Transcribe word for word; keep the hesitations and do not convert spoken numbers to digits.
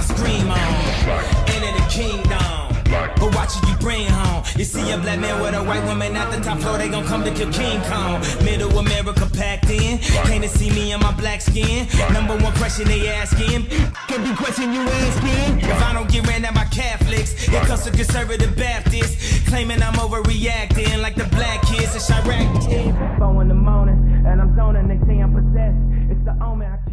scream on. Enter the kingdom, but watch what you bring home. You see a black man with a white woman at the top floor, they gon' come to kill King Kong. Middle America packed in, came to see me in my black skin. Number one question they asking, could be question you asking. If I don't get ran out by Catholics, it comes to conservative Baptists, claiming I'm overreacting like the black kids in Chirac. Four in the morning, and I'm zoning, they say I'm possessed. It's the omen. I